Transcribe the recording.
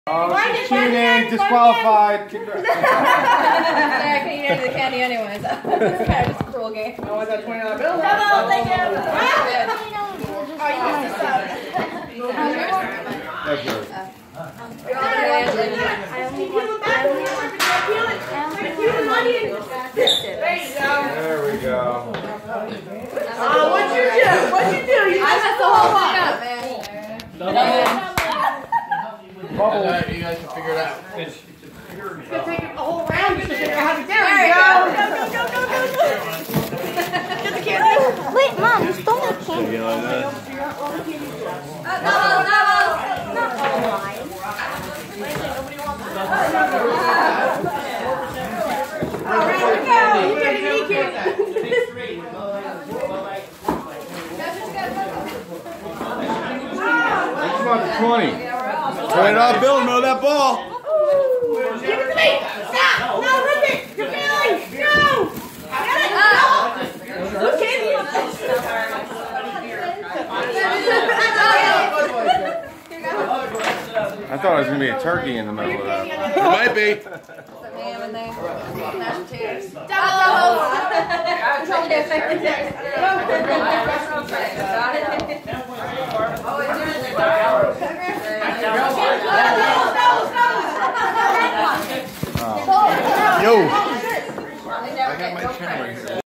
Cheating, disqualified. Congrats. Yeah, I couldn't eat any of the candy anyway, so it's kind of just a cruel game. Oh, I got $20 bill. Double, thank you. Oh, you missed this out. That's yours. There we go. What'd you do? What'd you do? You messed the whole lot up, man. Bubble. You guys can figure it out. It's gonna take a whole round to figure out how to do it. There we go. Go. Get the candy. Wait, Mom, you stole my candy. That's about 20. $20 bill, know that ball. Give it to me. Stop. No, rip it. You're failing. No. Get it. No. Candy. I thought it was going to be a turkey in the middle of that. It might be. Some ham in there. Mashed potatoes. Yo.